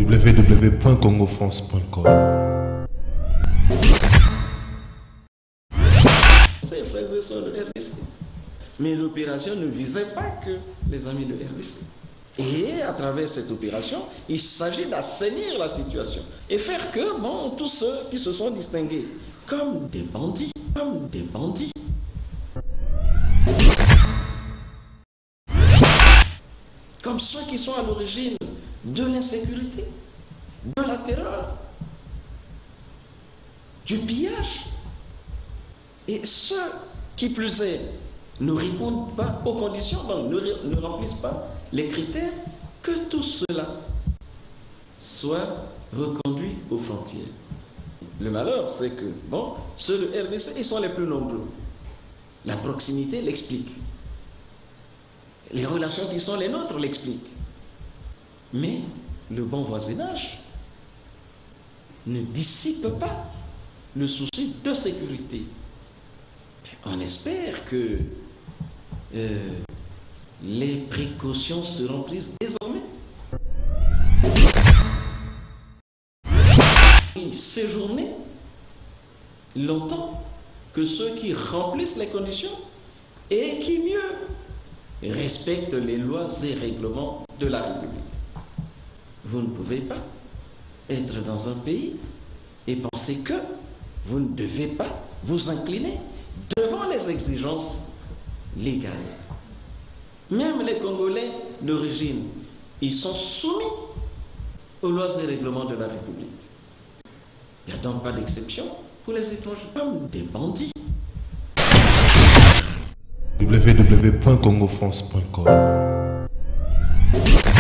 www.congofrance.com. Ses frères et sœurs de RDC. Mais l'opération ne visait pas que les amis de RDC. Et à travers cette opération, il s'agit d'assainir la situation et faire que, bon, tous ceux qui se sont distingués comme des bandits, comme ceux qui sont à l'origine de l'insécurité, de la terreur, du pillage, et ceux qui plus est ne répondent pas aux conditions, donc ne remplissent pas les critères, que tout cela soit reconduit aux frontières. Le malheur, c'est que, bon, ceux de RDC, ils sont les plus nombreux. La proximité l'explique. Les relations qui sont les nôtres l'expliquent. Mais le bon voisinage ne dissipe pas le souci de sécurité. On espère que les précautions seront prises désormais. Séjourner longtemps que ceux qui remplissent les conditions et qui mieux respectent les lois et règlements de la République. Vous ne pouvez pas être dans un pays et penser que vous ne devez pas vous incliner devant les exigences légales. Même les Congolais d'origine, ils sont soumis aux lois et règlements de la République. Il n'y a donc pas d'exception pour les étrangers comme des bandits. www.congofrance.com.